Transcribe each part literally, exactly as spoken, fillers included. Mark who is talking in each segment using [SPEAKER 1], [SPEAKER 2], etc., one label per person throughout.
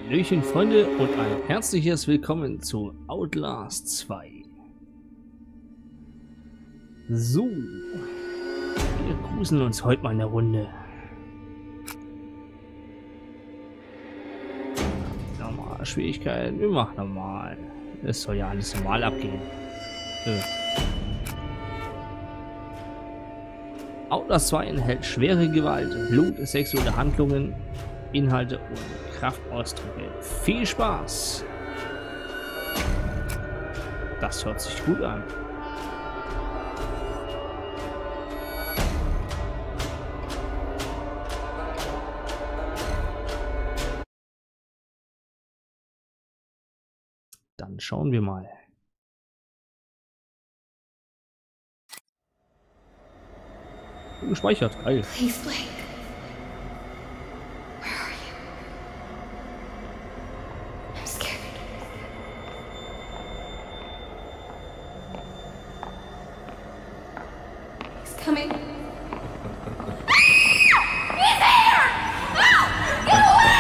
[SPEAKER 1] Hallöchen Freunde und ein herzliches Willkommen zu Outlast zwei. So, wir gruseln uns heute mal eine Runde. Normal Schwierigkeiten, wir machen normal. Es soll ja alles normal abgehen. Äh. Outlast zwei enthält schwere Gewalt, Blut, sexuelle Handlungen, Inhalte und Kraftausdrücke. Viel Spaß! Das hört sich gut an. Dann schauen wir mal. Gespeichert, geil.
[SPEAKER 2] Please, Blake. Where are you? I'm scared. He's coming. He's here! Ah! Get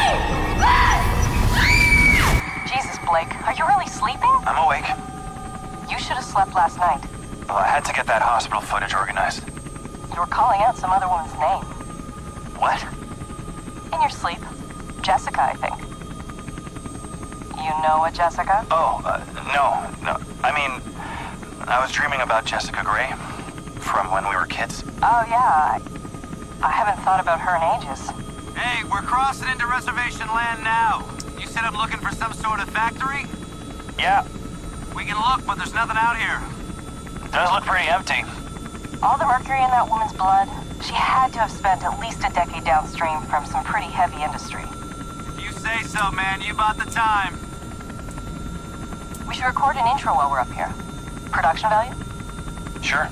[SPEAKER 2] away!
[SPEAKER 3] Jesus, Blake, are you really sleeping?
[SPEAKER 4] I'm awake.
[SPEAKER 3] You should have slept last night.
[SPEAKER 4] Well, I had to get that hospital footage organized.
[SPEAKER 3] You were calling out some other woman's name.
[SPEAKER 4] What?
[SPEAKER 3] In your sleep. Jessica, I think. You know a Jessica?
[SPEAKER 4] Oh, uh, no, no. I mean, I was dreaming about Jessica Gray from when we were kids.
[SPEAKER 3] Oh, yeah. I, I haven't thought about her in ages.
[SPEAKER 4] Hey, we're crossing into reservation land now. You said I'm looking for some sort of factory? Yeah. We can look, but there's nothing out here. It does look pretty empty.
[SPEAKER 3] All the mercury in that woman's blood, she had to have spent at least a decade downstream from some pretty heavy industry.
[SPEAKER 4] If you say so, man, you bought the time.
[SPEAKER 3] We should record an intro while we're up here. Production value?
[SPEAKER 4] Sure.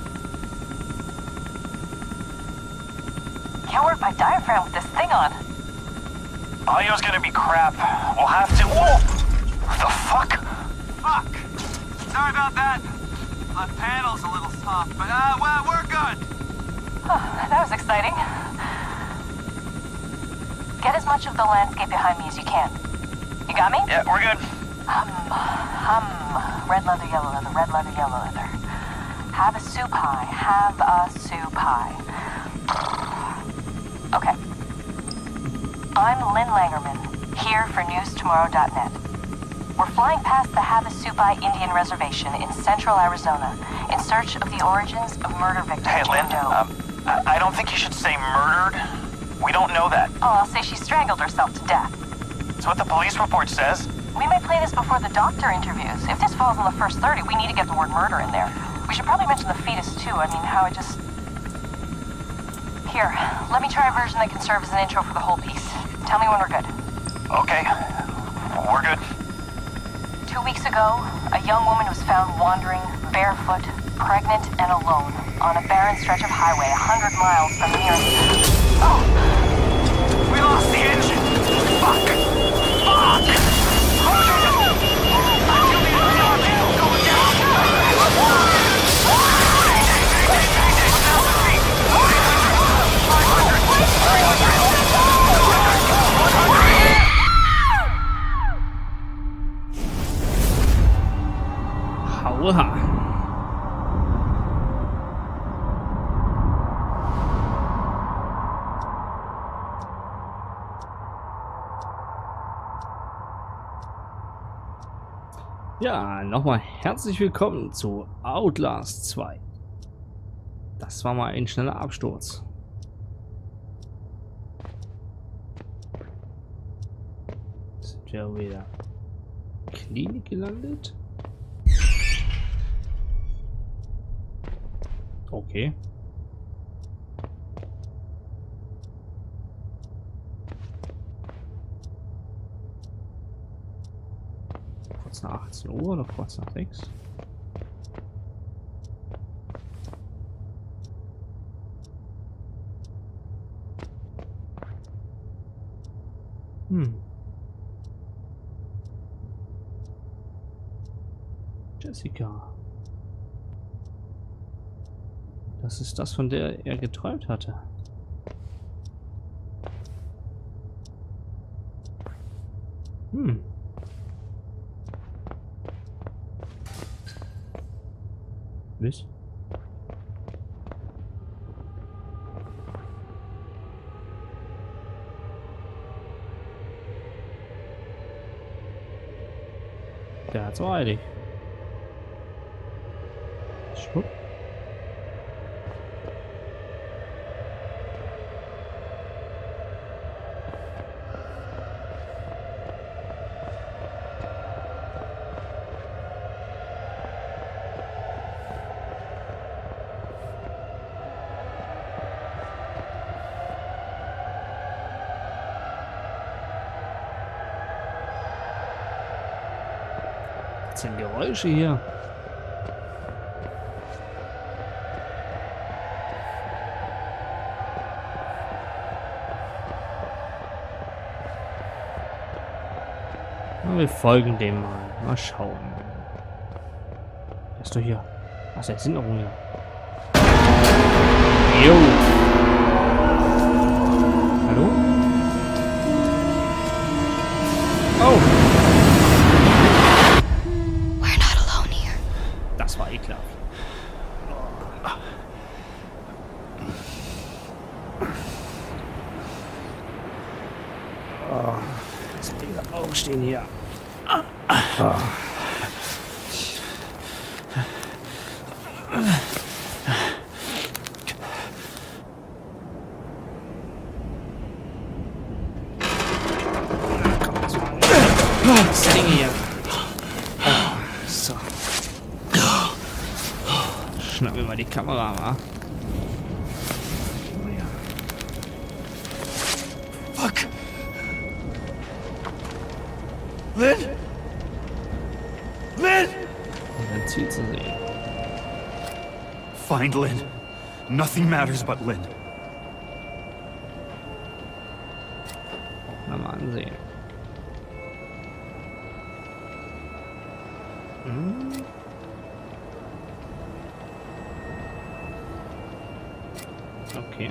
[SPEAKER 3] Can't work my diaphragm with this thing on.
[SPEAKER 4] Audio's gonna be crap. We'll have to... Whoa! What the fuck? Fuck! Sorry about that. The panel's a little soft, but uh, well, we're good.
[SPEAKER 3] Oh, that was exciting. Get as much of the landscape behind me as you can. You got me?
[SPEAKER 4] Yeah, we're good.
[SPEAKER 3] Hum, hum. Red leather, yellow leather, red leather, yellow leather. Have a soup pie, have a soup pie. Okay. I'm Lynn Langerman, here for news tomorrow dot net. We're flying past the Havasupai Indian Reservation in central Arizona in search of the origins of murder victim
[SPEAKER 4] Hey, Lynn,
[SPEAKER 3] Jane Doe.
[SPEAKER 4] um, I, I don't think you should say murdered. We don't know that.
[SPEAKER 3] Oh, I'll say she strangled herself to death.
[SPEAKER 4] It's what the police report says.
[SPEAKER 3] We may play this before the doctor interviews. If this falls in the first thirty, we need to get the word murder in there. We should probably mention the fetus, too. I mean, how it just... Here, let me try a version that can serve as an intro for the whole piece. Tell me when we're good.
[SPEAKER 4] Okay, we're good.
[SPEAKER 3] Two weeks ago, a young woman was found wandering, barefoot, pregnant, and alone on a barren stretch of highway a hundred miles from the nearest... Oh!
[SPEAKER 4] We lost the engine! Fuck! Fuck!
[SPEAKER 1] Oha. Ja, nochmal herzlich willkommen zu Outlast zwei. Das war mal ein schneller Absturz. Sind wir wieder Klinik gelandet? Okay. Kurz nach achtzehn Uhr oder kurz nach sechs? Hm. Jessica. Das ist das, von der er geträumt hatte. Hm. Was? Der hat's auch eilig. Schwupp. Was sind Geräusche hier? Na, wir folgen dem mal. Mal schauen. Er ist doch hier. Was ist denn noch hier? Jo. Hallo? Oh.
[SPEAKER 2] We're not alone here.
[SPEAKER 1] Das war ekelhaft. Oh, jetzt will ich aufstehen hier. Oh. Das Ding hier. Oh, so. Schnapp mir mal die Kamera, wa? Oh ja.
[SPEAKER 4] Fuck! Lynn! Lynn!
[SPEAKER 1] Und dann zieht sie sie.
[SPEAKER 4] Find Lynn. Nothing matters but Lynn.
[SPEAKER 1] Na, mal ansehen. Hm. Okay.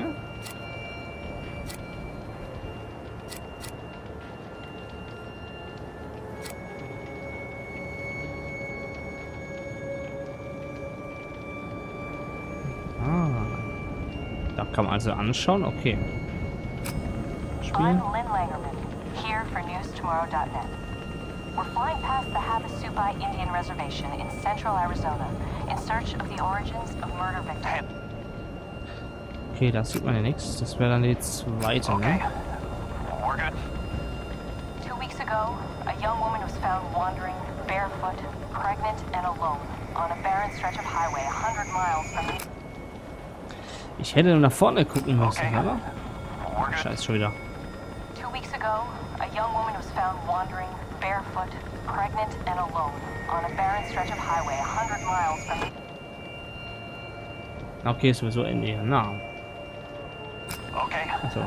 [SPEAKER 1] Ah. Da kann man also anschauen. Okay. Spielen.
[SPEAKER 3] I'm Lynn Langerman, here for news tomorrow dot net. We're flying past the Havasupai Indian Reservation in central Arizona in search of the origins of murder victims.
[SPEAKER 1] Okay, das sieht man ja nichts. Das wäre dann die zweite,
[SPEAKER 4] Okay.
[SPEAKER 1] ne?
[SPEAKER 4] We're good.
[SPEAKER 3] Two weeks ago, a young woman was found wandering, barefoot, pregnant, and alone on a barren stretch of highway a hundred miles from the...
[SPEAKER 1] Ich hätte nur nach vorne gucken müssen,
[SPEAKER 4] Okay.
[SPEAKER 1] oder?
[SPEAKER 4] We're good.
[SPEAKER 1] Scheiß schon wieder.
[SPEAKER 3] Two weeks ago, a young woman was found wandering, barefoot, pregnant, and alone on a barren stretch of highway a hundred miles from the...
[SPEAKER 1] Okay, ist sowieso in ihr nah.
[SPEAKER 4] Okay.
[SPEAKER 1] Also.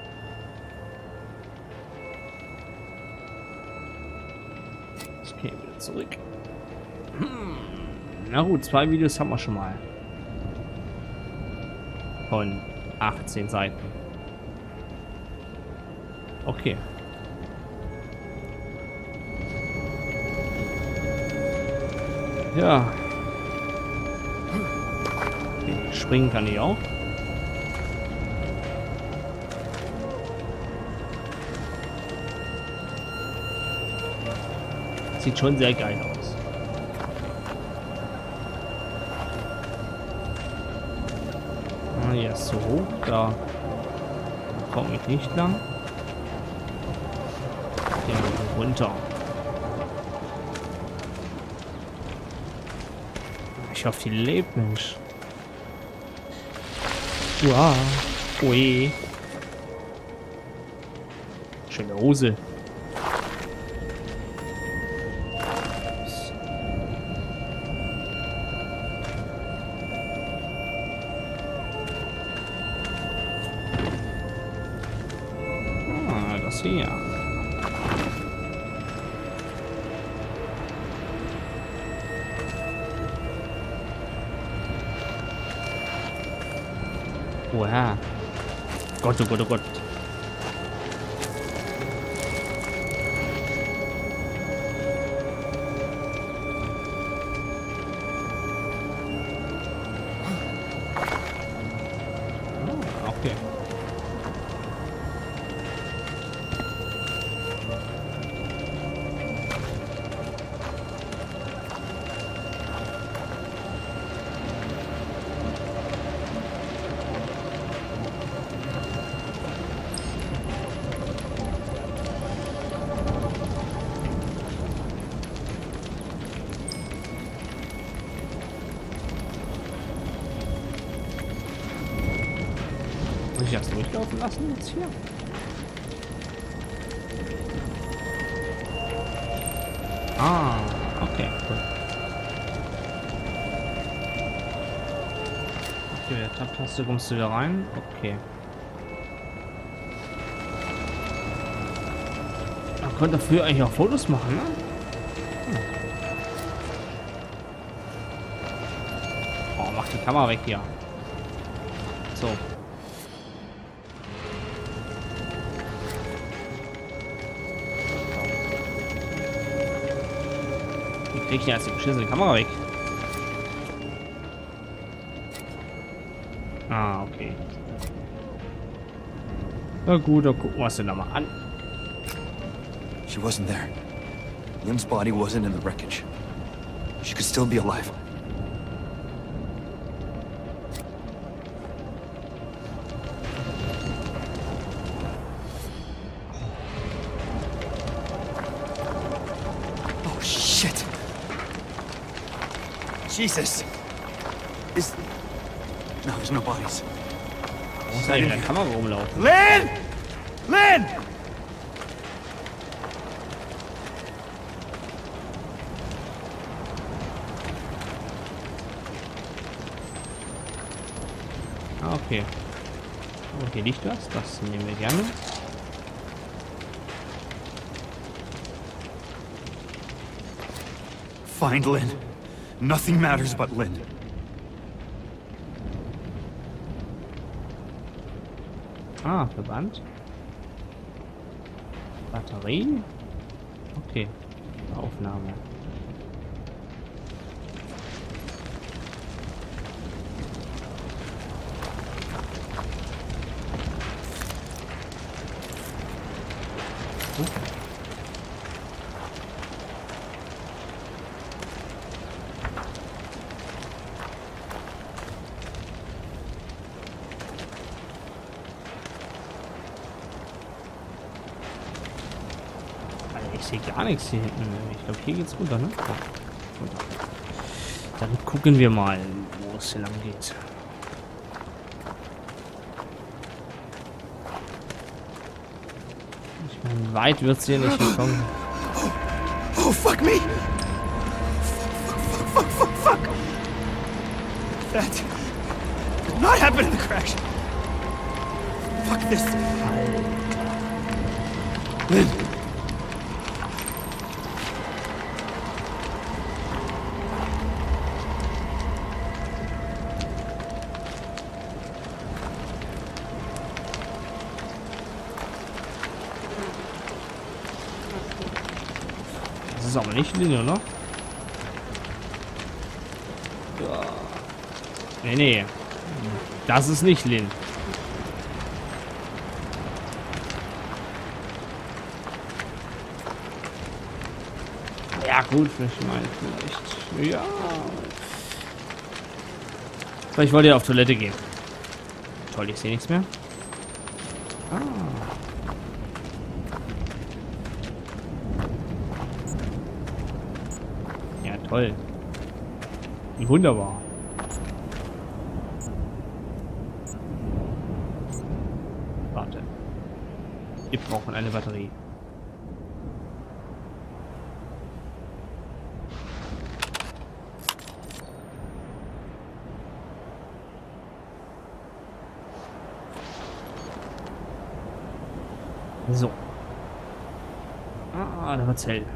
[SPEAKER 1] Okay, wieder zurück. Hm. Na gut, zwei Videos haben wir schon mal. Von achtzehn Seiten. Okay. Ja. Okay, springen kann ich auch. Sieht schon sehr geil aus. Ah, ja, so hoch. Da komme ich nicht lang. Gehen wir runter. Ich hoffe, die lebt, Mensch. Wow. Ui. Schöne Hose. Ah, das hier. Wow. Gott, oh Gott, oh Gott. Okay. Muss ich das durchlaufen lassen jetzt hier? Ah, okay, cool. Okay, der Tab-Taste kommst du wieder rein. Okay. Man konnte früher eigentlich auch Fotos machen, ne? Hm. Oh, mach die Kamera weg hier. So. Krieg ich jetzt die beschissene Kamera weg? Ah, okay. Na gut, dann gucken wir uns den da mal an.
[SPEAKER 5] She wasn't there. Lynn's body wasn't in the wreckage. She could still be alive. Oh, shit. Jesus. Is... No, there's no bodies.
[SPEAKER 1] Wo muss eigentlich mit der Kamera rumlaufen?
[SPEAKER 5] Lynn! Lynn!
[SPEAKER 1] Ah, okay. Oh, hier liegt was. Das nehmen wir gerne.
[SPEAKER 5] Find Lynn. Nothing matters but Lynn.
[SPEAKER 1] Ah, Verband. Batterie. Okay. Aufnahme. Okay. Ich sehe gar nichts hier hinten. Ich glaube, hier geht's runter, ne? Ja, runter. Dann gucken wir mal, wo es hier lang geht. Ich meine, weit wird es hier nicht kommen.
[SPEAKER 5] Oh, fuck me! Fuck, fuck, fuck, fuck! That did not happen in the crash. Fuck this. Lynn!
[SPEAKER 1] Das ist aber nicht Lin, oder? Ja. Nee, nee. Das ist nicht Lin. Ja, gut, ich meine, vielleicht. Ja. Vielleicht wollte er auf Toilette gehen. Toll, ich sehe nichts mehr. Ah. Ja, toll. Wie wunderbar. Warte. Wir brauchen eine Batterie. So. Ah, da wird's hell.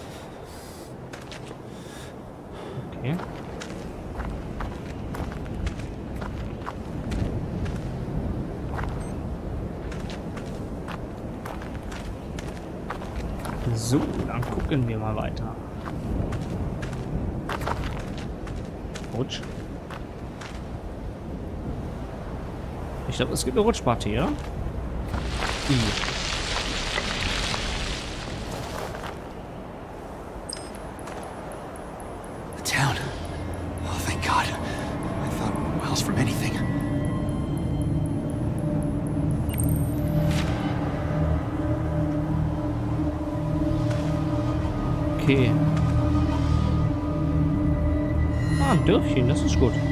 [SPEAKER 1] Okay. So, dann gucken wir mal weiter. Rutsch. Ich glaube, es gibt eine Rutschparty, ja? Die.
[SPEAKER 5] The town. Oh, thank God. I thought miles from anything.
[SPEAKER 1] Okay. Ah, ein Dörfchen, das ist gut.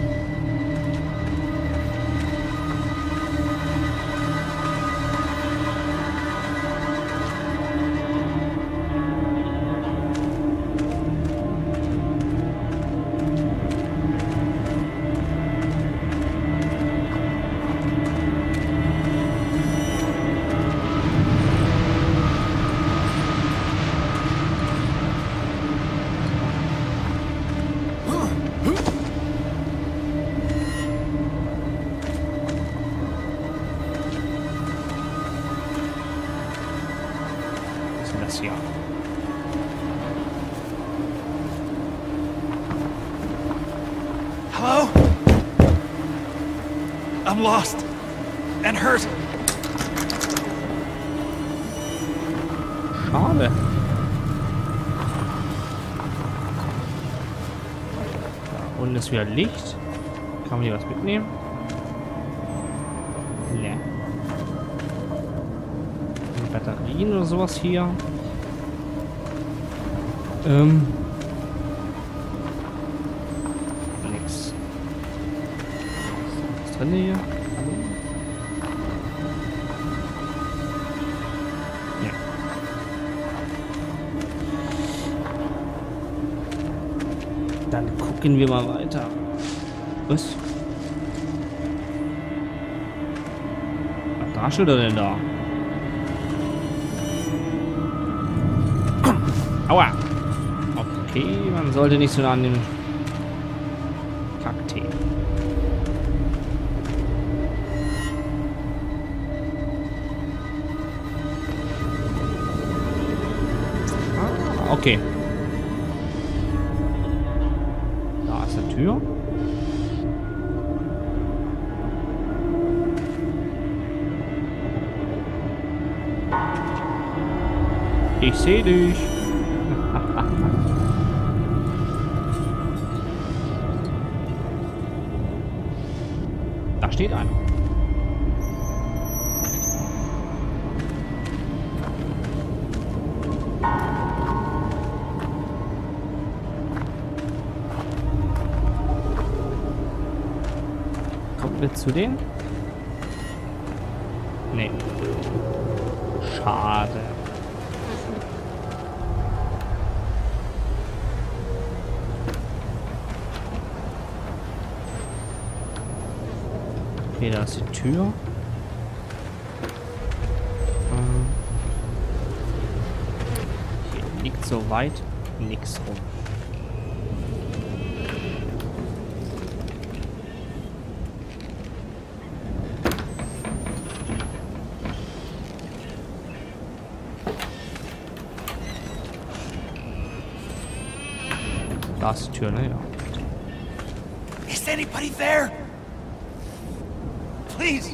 [SPEAKER 1] Das hier.
[SPEAKER 5] Hello? I'm lost. And hurt.
[SPEAKER 1] Schade. Da unten ist wieder Licht. Kann man hier was mitnehmen? Ne. Batterien oder sowas hier. Ähm. Nix. Was ist drin hier? Hallo? Ja. Dann gucken wir mal weiter. Was? Was raschelt er denn da? Aua! Okay, man sollte nicht so nah an den Kakteen. Ah, okay. Da ist eine Tür. Ich sehe dich. Da steht einer. Kommt mit zu denen? Nee. Schade. Okay, da ist die Tür. Ähm Hier liegt so weit nichts rum. Da ist die Tür, ne? Ja.
[SPEAKER 5] Is anybody there? Please.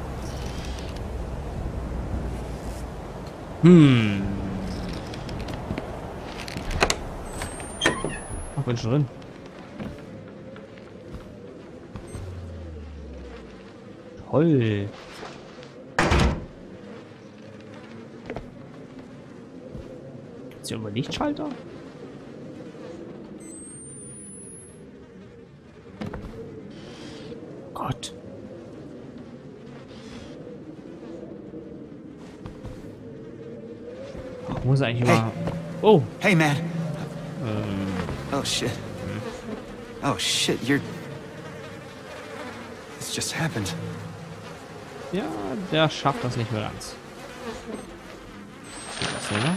[SPEAKER 1] Hm. Ach, bin schon drin. Toll. Ist hier immer Lichtschalter? Gott. Ach, muss eigentlich
[SPEAKER 5] Hey.
[SPEAKER 1] immer. Oh.
[SPEAKER 5] Hey, man.
[SPEAKER 1] Ähm.
[SPEAKER 5] Oh, shit. Oh, shit, you're... This just happened.
[SPEAKER 1] Ja, der schafft das nicht mehr ganz. So, ne?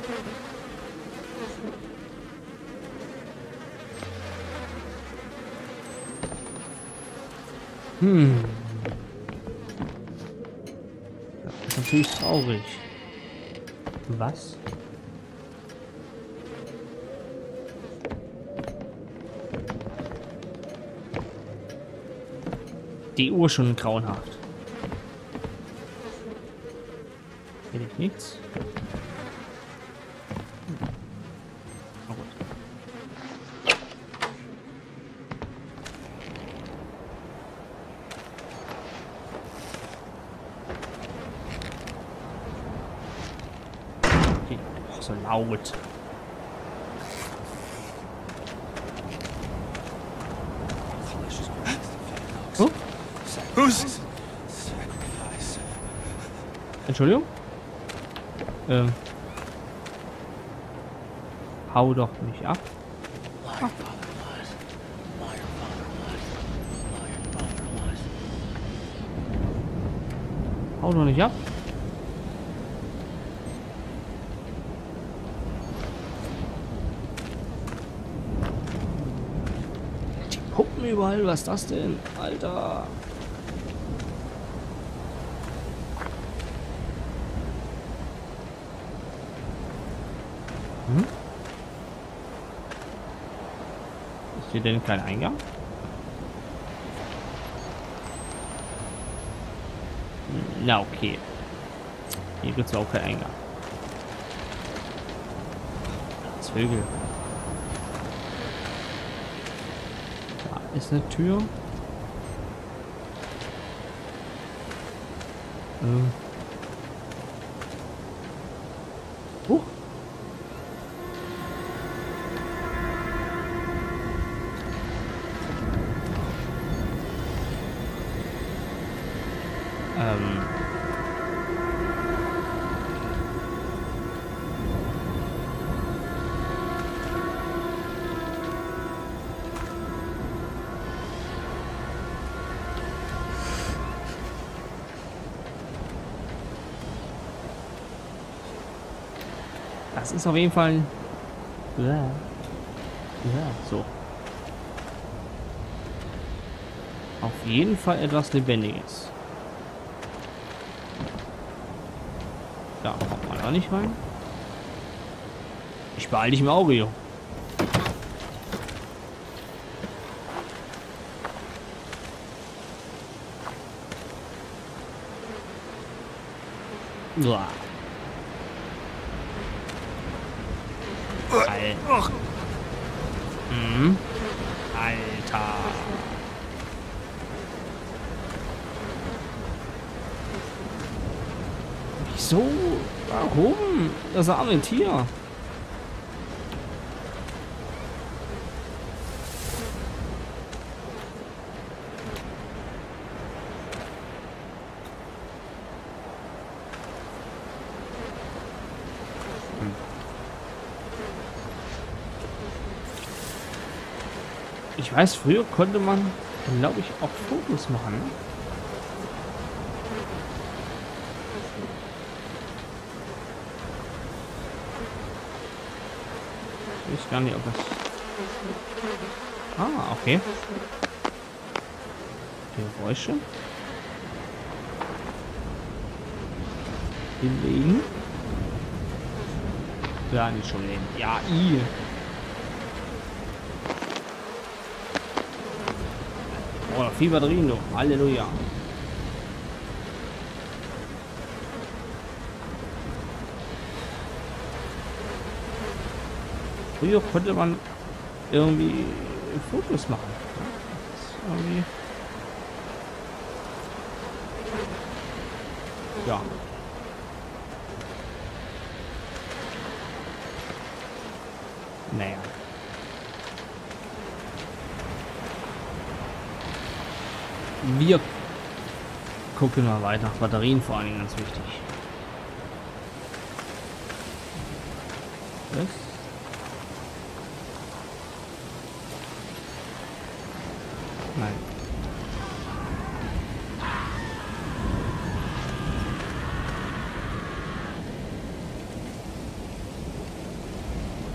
[SPEAKER 1] Hm. Das ist natürlich traurig. Was? Die Uhr schon grauenhaft. Hier liegt nichts. Oh gut. Okay. Oh, so laut. Oh?
[SPEAKER 5] Who's...
[SPEAKER 1] Entschuldigung? Ähm. Hau doch nicht ab. Ah. Hau doch nicht ab. Die Puppen überall, was ist das denn? Alter. Hm? Ist hier denn kein Eingang? Na okay. Hier gibt es auch keinen Eingang. Das Vögel. Da ist eine Tür. Ähm. Huch. Ähm. Das ist auf jeden Fall ja. Ja, so. Auf jeden Fall etwas Lebendiges. Da kommt man auch nicht rein. Ich beeil dich im Auge, jo. Uah. Alter. Mhm. Alter. Wieso? Warum? Das arme Tier. Ich weiß, früher konnte man, glaube ich, auch Fotos machen. Ich weiß gar nicht, ob das... Ah, okay. Geräusche. Hinlegen. Ja, nicht schon hin. Ja, i. Oh, viel Batterien, du. Halleluja. Früher konnte man irgendwie Fotos machen. Das ist irgendwie... Ja. Naja. Wir gucken mal weiter. Batterien vor allen Dingen ganz wichtig. Was? Nein.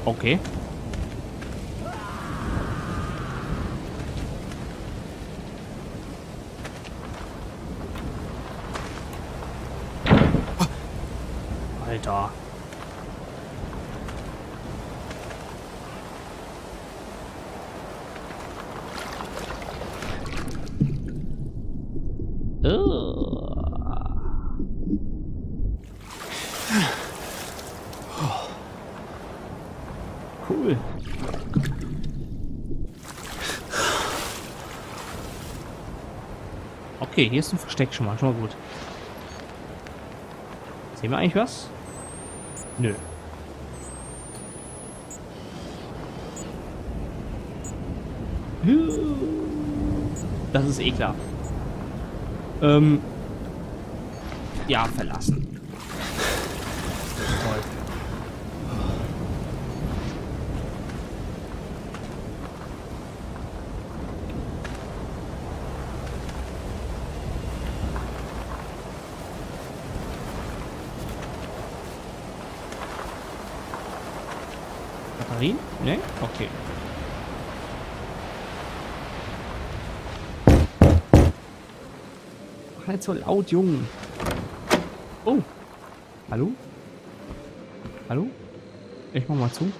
[SPEAKER 1] Okay. Alter. Cool. Okay, hier ist ein Versteck schon mal, schon mal gut. Sehen wir eigentlich was? Nö. Das ist ekelhaft. Ähm. Ja, verlassen. Toll. Batterien? Ne? Okay. Mach nicht so laut, Junge. Oh. Hallo? Hallo? Ich mach mal zu.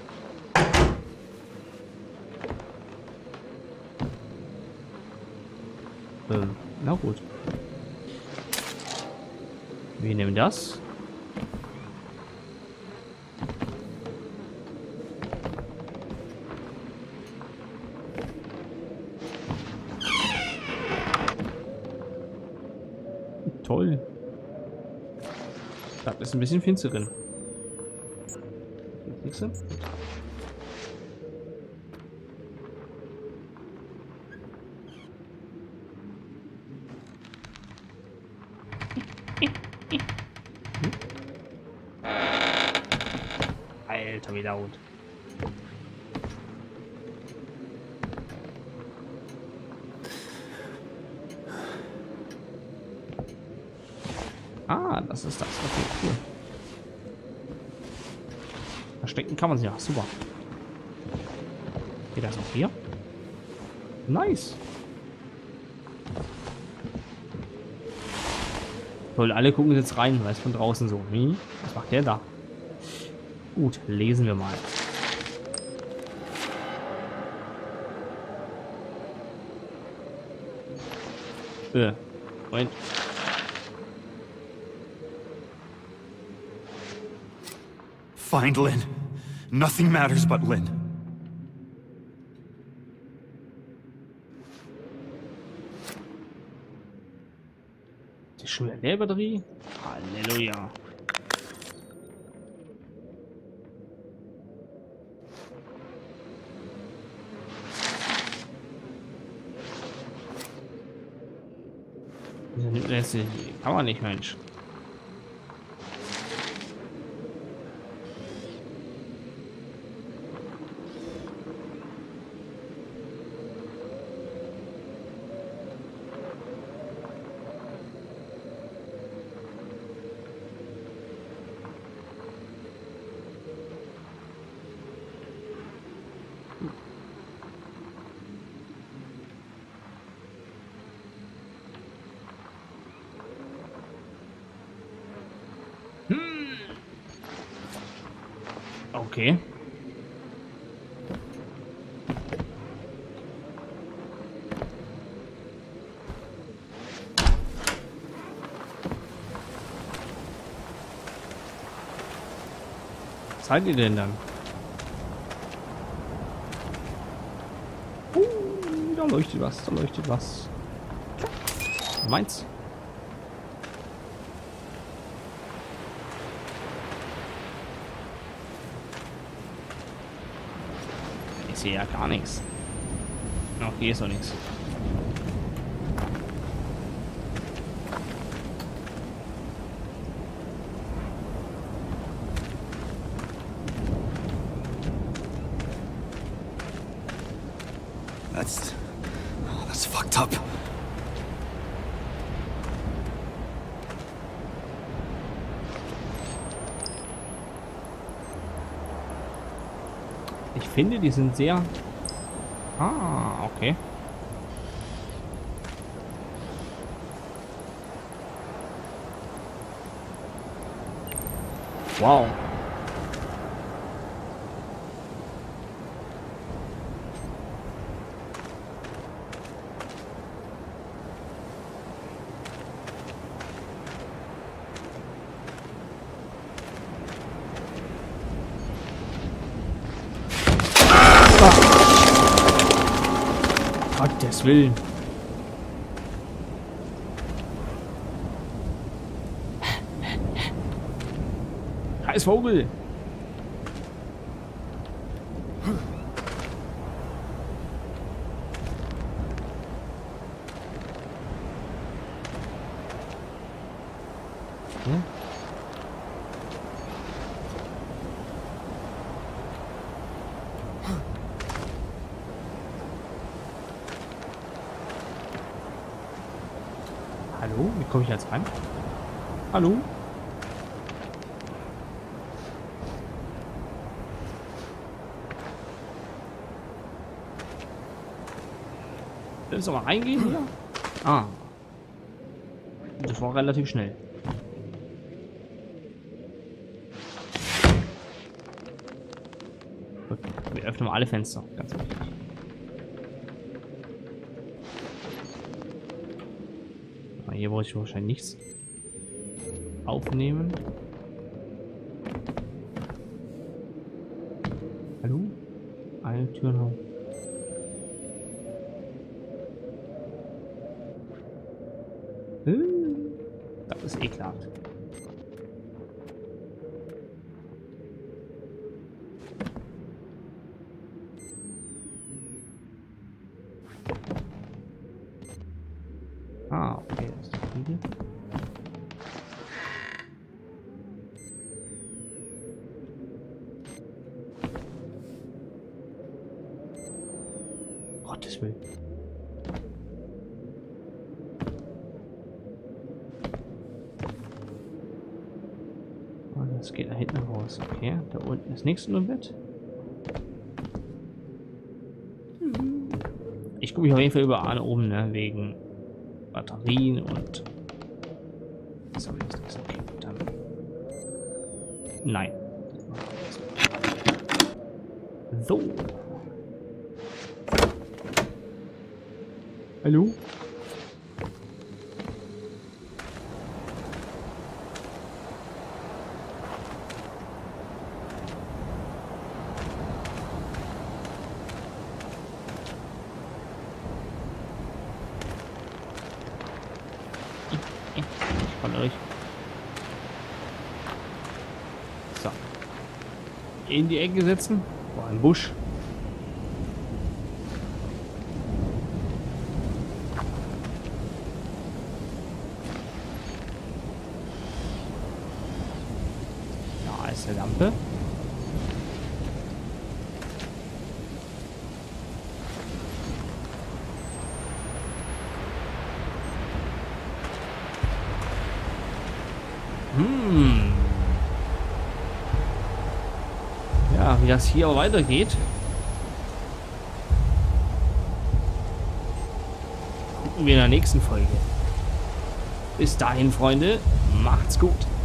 [SPEAKER 1] Ähm, na gut. Wir nehmen das. Toll. Das ist ein bisschen finster drin. Nichts drin? Alter, wie laut. Ah, das ist das. Okay, cool. Verstecken kann man sich ja. Super. Geht das auch hier? Nice. Toll, alle gucken jetzt rein, weil es von draußen so. Hm? Was macht der da? Gut, lesen wir mal. Äh, Moment.
[SPEAKER 5] Find Lynn. Nothing matters but Lynn.
[SPEAKER 1] Die schon wieder leer Batterie? Halleluja. Das kann man nicht, Mensch. Okay. Was seid ihr denn dann? Uh, da leuchtet was, da leuchtet was. Meins. Ich sehe ja gar nichts. Noch hier ist noch nichts.
[SPEAKER 5] That's... that's fucked up.
[SPEAKER 1] Ich finde, die sind sehr... Ah, okay. Wow. Gottes Willen. Scheiß Vogel. Hm? Hallo? Wie komme ich jetzt rein? Hallo? Willst du mal reingehen hier? Ah. Das war relativ schnell. Gut, wir öffnen mal alle Fenster. Ganz wichtig. Hier wollte ich wahrscheinlich nichts aufnehmen. Hallo? Eine Tür noch. Das ist ekelhaft. Ah, okay, das ist die Fliege. Gottes Willen. Oh, das geht da hinten raus. Okay, da unten ist nichts im Bett. Ich gucke mich auf jeden Fall überall oben, ne, wegen Batterien und so ist das. Okay, dann nein. So. Hallo? Von euch. So. In die Ecke setzen. Vor einem Busch. Da ist eine Lampe. Hm. Ja, wie das hier weitergeht. Gucken wir in der nächsten Folge. Bis dahin, Freunde, macht's gut.